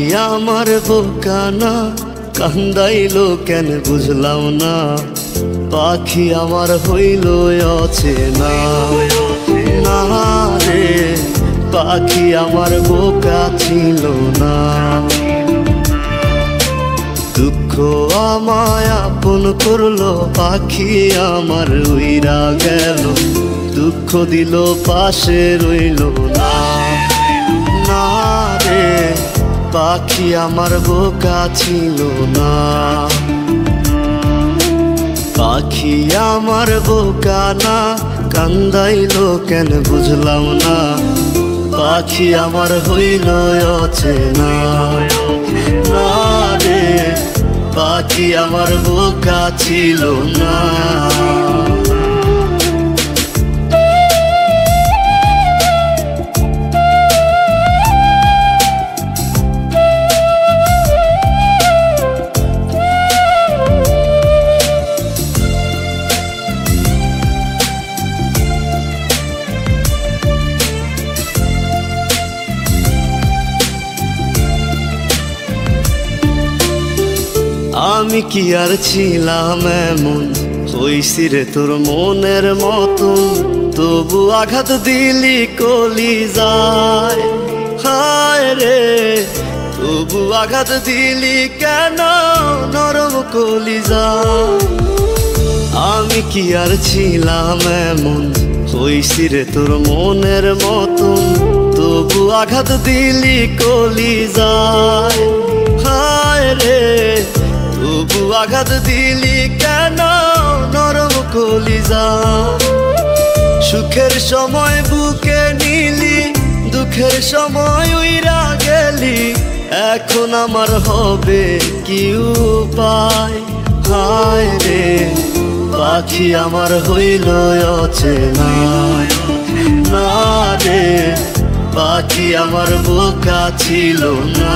আমার বোকা না, কান্দাইলো কেন বুঝলাম না। পাখি আমার হইল অচেনা, না রে পাখি আমার বোকা ছিল না। দুঃখ আমায় আপন করলো, পাখি আমার উইরা গেল। দুঃখ দিল পাশে রইল না, না রে পাখি আমার বোকা ছিল না। পাখি আমার বোকা না, কান্দাইলো কেন বুঝলাম না। পাখি আমার হইল অচেনা, না রে পাখি আমার বোকা ছিল না। আমি কি আর ছিলাম এমন, হইছি রে তোর মনের মতন। তবু আঘাত দিলি কলিজায়, হায় রে তবু আঘাত দিলি কেন নরম কলিজায়। আমি কি আর ছিলাম এমন, হইছি রে তোর মনের মতন। তবু আঘাত দিলি কলিজায়, হায় রে তবু আঘাত দিলি কেন নরম কলিজায়। সুখের সময় বুকে নিলি, দুঃখের সময় উইরা গেলি। এখন আমার হবে কি উপায়, হায় রে পাখি আমার হইল অচেনা, না রে পাখি আমার বোকা ছিল না।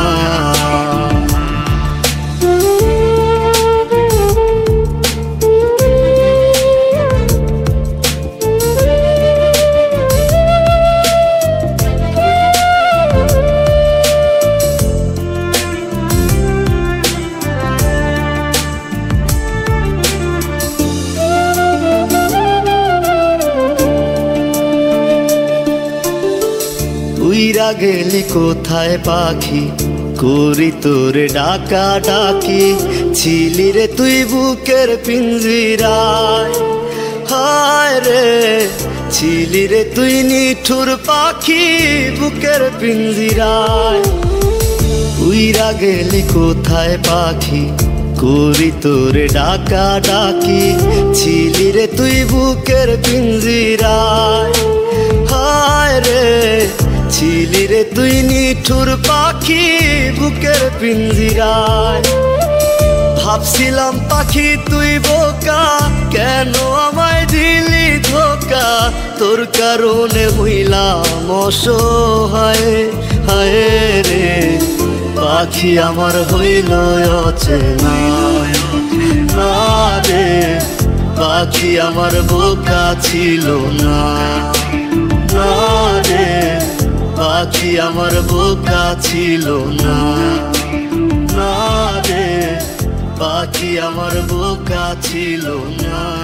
উইরা গেলি কোথায় পাখি, করি তোরে ডাকা ডাকি। ছিলি রে তুই বুকের পিঞ্জিরায়, হায় রে ছিলি রে তুই নিঠুর পাখি বুকের পিঞ্জিরায়। উইরা গেলি কোথায় পাখি, করি তোরে ডাকা ডাকি। ছিলি রে তুই বুকের পিঞ্জিরায়, হায় রে ছিলি রে তুই নিঠুর পাখি বুকের পিঞ্জিরায়। ভাবছিলাম পাখি তুই বোকা, কেন আমায় দিলি ধোকা। তোর কারণে হইলাম অসহায়, হায় রে পাখি আমার হইল অচেনা, না রে পাখি আমার বোকা ছিল না, না রে পাখি আমার বোকা ছিল না, না রে পাখি আমার বোকা ছিল না।